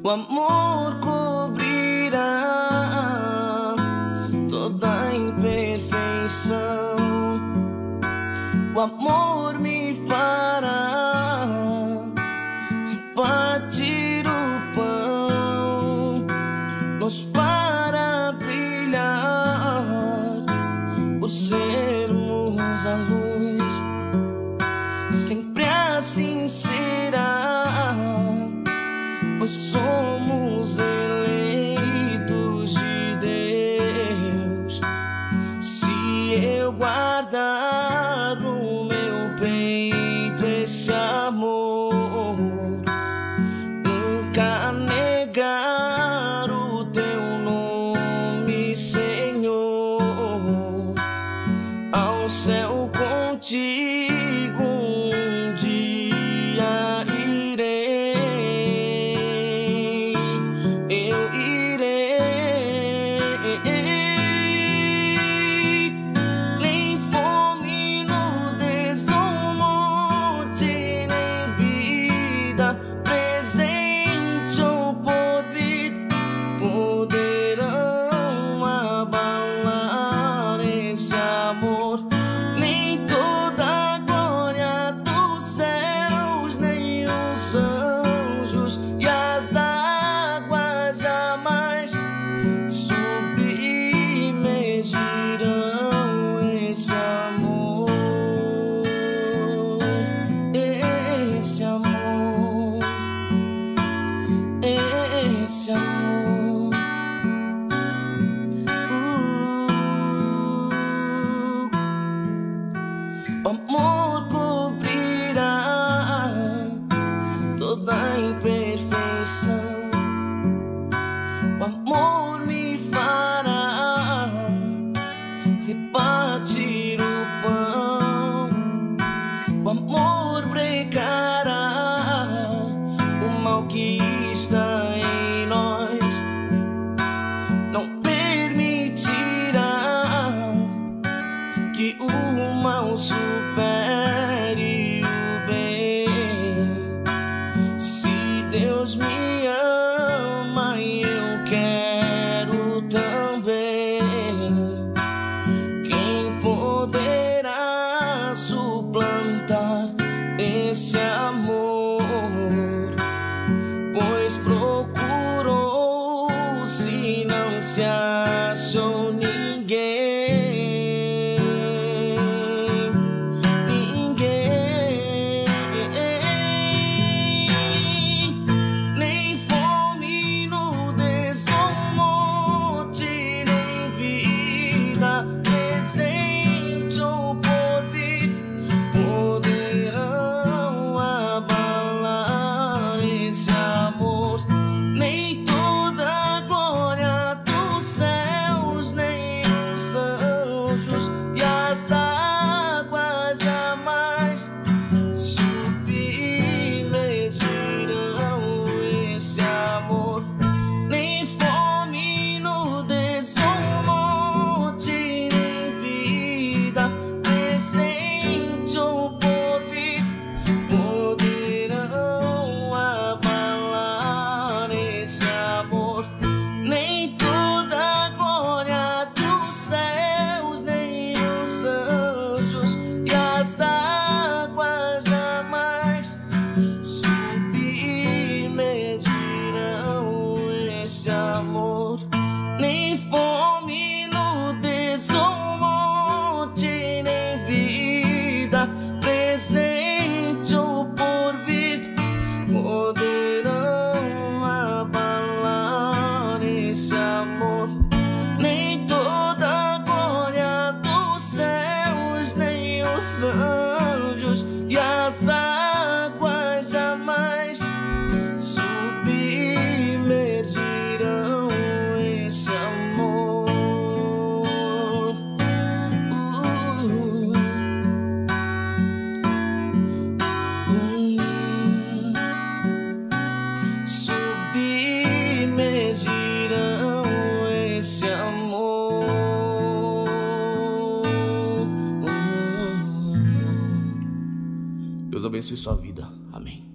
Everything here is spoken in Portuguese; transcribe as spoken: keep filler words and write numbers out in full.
O amor cobrirá toda imperfeição. O amor me fará repartir o pão, nos fará brilhar por sermos a luz. Sempre assim será, pois somos eleitos de Deus. Se eu guardar no meu peito esse amor, nunca negar o teu nome, Senhor, ao céu contigo um dia irei, eu irei. Nem fome, nudez ou morte, nem vida presente ou por vir poderão abalar esse amor. Nem toda a glória dos céus, nem os anjos e as águas jamais submergirão esse amor, esse amor, esse amor. O amor cobrirá toda imperfeição. O amor me fará repartir o pão. O amor brecará o mal que está em nós, não permitirá que o mal supere o bem. Se Deus me ama e eu quero também, quem poderá suplantar esse amor? Pois procurou, se não se achou ninguém, ninguém. Nem fome, nudez ou morte, nem vida presente ou por vir poderão abalar esse amor. Nem toda a glória dos céus, nem os anjos e as águas jamais submergirão esse amor. Nem fome, nudez ou morte, nem vida presente ou por vir poderão abalar esse amor. Nem toda a glória dos céus, nem os anjos e as águas jamais submergirão esse amor. Nem fome, nudez ou morte, nem vida presente ou por vir poderão abalar esse amor. Nem toda a glória dos céus, nem os anjos e as águas jamais submergirão esse amor. Uh, uh, submergirão esse amor. Uh, Deus abençoe sua vida. Amém.